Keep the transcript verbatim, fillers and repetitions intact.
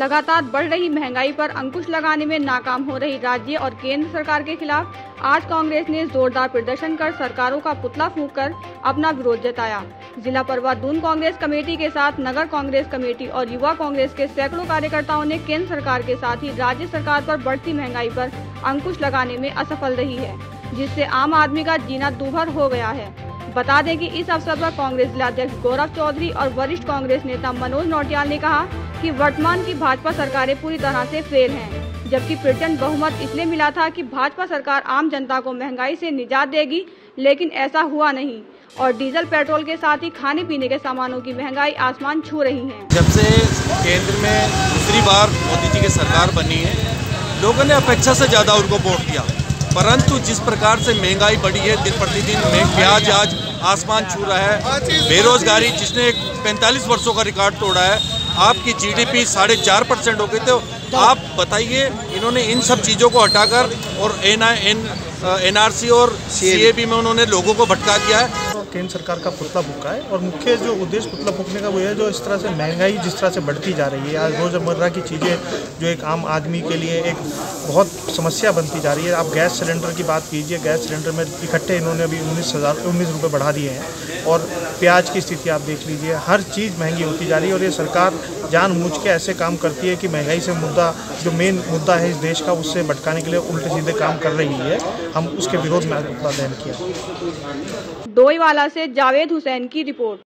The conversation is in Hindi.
लगातार बढ़ रही महंगाई पर अंकुश लगाने में नाकाम हो रही राज्य और केंद्र सरकार के खिलाफ आज कांग्रेस ने जोरदार प्रदर्शन कर सरकारों का पुतला फूंक कर अपना विरोध जताया। जिला परवा दून कांग्रेस कमेटी के साथ नगर कांग्रेस कमेटी और युवा कांग्रेस के सैकड़ों कार्यकर्ताओं ने केंद्र सरकार के साथ ही राज्य सरकार पर बढ़ती महंगाई पर अंकुश लगाने में असफल रही है, जिससे आम आदमी का जीना दूभर हो गया है। बता दें कि इस अवसर पर कांग्रेस जिलाध्यक्ष गौरव चौधरी और वरिष्ठ कांग्रेस नेता मनोज नौटियाल ने कहा कि वर्तमान की भाजपा सरकारें पूरी तरह से फेल हैं, जबकि प्रचंड बहुमत इसलिए मिला था कि भाजपा सरकार आम जनता को महंगाई से निजात देगी, लेकिन ऐसा हुआ नहीं और डीजल पेट्रोल के साथ ही खाने पीने के सामानों की महंगाई आसमान छू रही है। जब से केंद्र में दूसरी बार मोदी जी की सरकार बनी है, लोगों ने अपेक्षा से ज्यादा उनको वोट दिया, परंतु जिस प्रकार से महंगाई बढ़ी है दिन प्रतिदिन में प्याज आज आसमान छू रहा है, बेरोजगारी जिसने पैंतालीस वर्षों का रिकॉर्ड तोड़ा है, आपकी जीडीपी साढ़े चार परसेंट हो गई। तो आप बताइए, इन्होंने इन सब चीज़ों को हटाकर और एन एन एनआरसी और सीएबी में उन्होंने लोगों को भटका दिया है। केंद्र सरकार का पुतला फूका है और मुख्य जो उद्देश्य पुतला फूकने का वो है, जो इस तरह से महंगाई जिस तरह से बढ़ती जा रही है, आज रोज़मर्रा की चीज़ें जो एक आम आदमी के लिए एक बहुत समस्या बनती जा रही है। आप गैस सिलेंडर की बात कीजिए, गैस सिलेंडर में इकट्ठे इन्होंने अभी उन्नीस हज़ार उन्नीस रुपये बढ़ा दिए हैं और प्याज की स्थिति आप देख लीजिए, हर चीज़ महंगी होती जा रही है और ये सरकार जानबूझ के ऐसे काम करती है कि महंगाई से मुद्दा जो मेन मुद्दा है इस देश का, उससे भटकाने के लिए उल्टे सीधे काम कर रही है। हम उसके विरोध में पुतला दहन किया। डोईवाला से जावेद हुसैन की रिपोर्ट।